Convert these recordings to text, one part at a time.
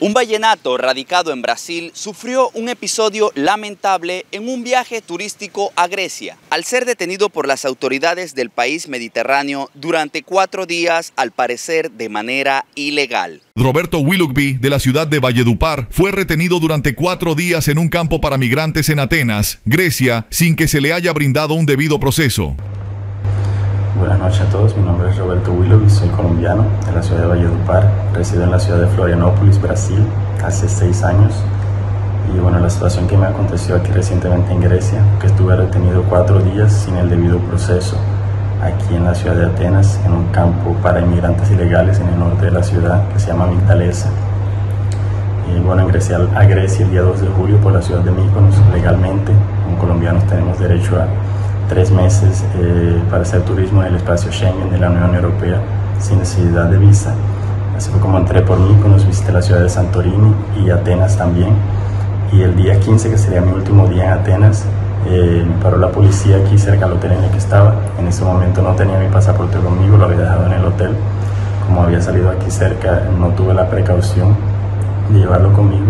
Un vallenato radicado en Brasil sufrió un episodio lamentable en un viaje turístico a Grecia, al ser detenido por las autoridades del país mediterráneo durante 4 días, al parecer de manera ilegal. Roberto Willoughby, de la ciudad de Valledupar, fue retenido durante 4 días en un campo para migrantes en Atenas, Grecia, sin que se le haya brindado un debido proceso. Buenas noches a todos, mi nombre es Roberto Willoughby, soy colombiano de la ciudad de Valledupar, resido en la ciudad de Florianópolis, Brasil, hace 6 años. Y bueno, la situación que me aconteció aquí recientemente en Grecia, que estuve retenido 4 días sin el debido proceso, aquí en la ciudad de Atenas, en un campo para inmigrantes ilegales en el norte de la ciudad, que se llama Migdalesa. Y bueno, ingresé a Grecia el día 2 de julio por la ciudad de Mykonos, legalmente. Como colombianos tenemos derecho a 3 meses para hacer turismo en el espacio Schengen de la Unión Europea sin necesidad de visa. Así fue como entré por Mykonos, visité la ciudad de Santorini y Atenas también. Y el día 15, que sería mi último día en Atenas, me paró la policía aquí cerca del hotel en el que estaba. En ese momento no tenía mi pasaporte conmigo, lo había dejado en el hotel. Como había salido aquí cerca, no tuve la precaución de llevarlo conmigo.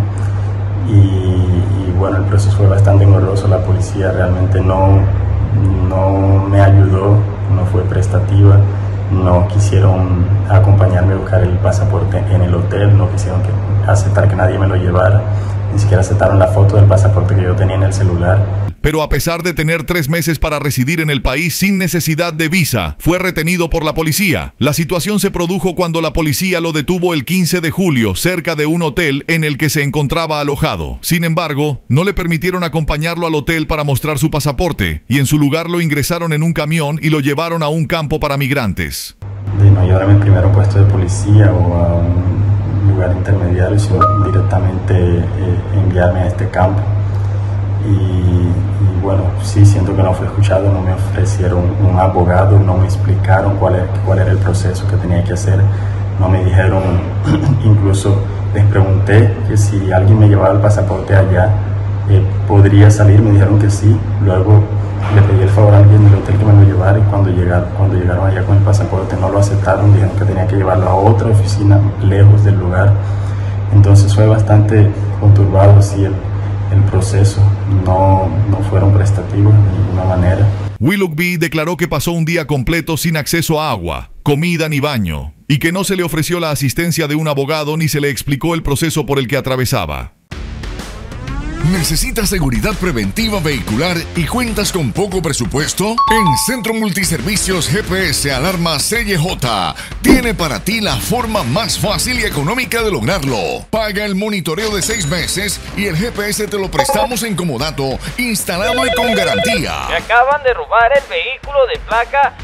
Y bueno, el proceso fue bastante engorroso. La policía realmente no me ayudó, no fue prestativa, no quisieron acompañarme a buscar el pasaporte en el hotel, no quisieron aceptar que nadie me lo llevara, ni siquiera aceptaron la foto del pasaporte que yo tenía en el celular. Pero a pesar de tener 3 meses para residir en el país sin necesidad de visa, fue retenido por la policía. La situación se produjo cuando la policía lo detuvo el 15 de julio cerca de un hotel en el que se encontraba alojado. Sin embargo, no le permitieron acompañarlo al hotel para mostrar su pasaporte y en su lugar lo ingresaron en un camión y lo llevaron a un campo para migrantes. De no llevarme al primer puesto de policía o a un lugar intermediario, sino directamente enviarme a este campo. Y bueno, sí, siento que no fui escuchado, no me ofrecieron un abogado, no me explicaron cuál era el proceso que tenía que hacer, no me dijeron, incluso les pregunté que si alguien me llevaba el pasaporte allá, podría salir, me dijeron que sí. Luego le pedí el favor a alguien del hotel que me lo llevara y cuando llegaron allá con el pasaporte no lo aceptaron, dijeron que tenía que llevarlo a otra oficina lejos del lugar. Entonces fue bastante conturbado así el proceso, no fueron prestativos de ninguna manera. Willoughby declaró que pasó un día completo sin acceso a agua, comida ni baño, y que no se le ofreció la asistencia de un abogado ni se le explicó el proceso por el que atravesaba. ¿Necesitas seguridad preventiva vehicular y cuentas con poco presupuesto? En Centro Multiservicios GPS Alarma CJ tiene para ti la forma más fácil y económica de lograrlo. Paga el monitoreo de 6 meses y el GPS te lo prestamos en comodato, instalado y con garantía. Me acaban de robar el vehículo de placa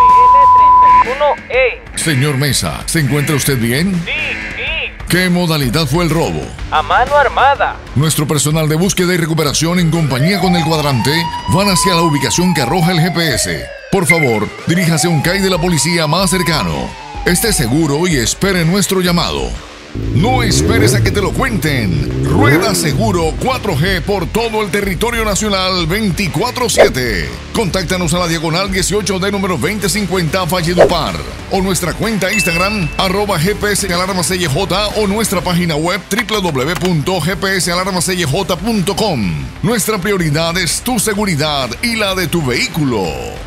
APN31E. Señor Mesa, ¿se encuentra usted bien? Sí. ¿Qué modalidad fue el robo? A mano armada. Nuestro personal de búsqueda y recuperación en compañía con el cuadrante van hacia la ubicación que arroja el GPS. Por favor, diríjase a un CAI de la policía más cercano. Esté seguro y espere nuestro llamado. No esperes a que te lo cuenten. Rueda Seguro 4G por todo el territorio nacional 24/7. Contáctanos a la diagonal 18D número 2050 Valledupar o nuestra cuenta Instagram @GPS Alarma CJ o nuestra página web www.gpsalarmacj.com. Nuestra prioridad es tu seguridad y la de tu vehículo.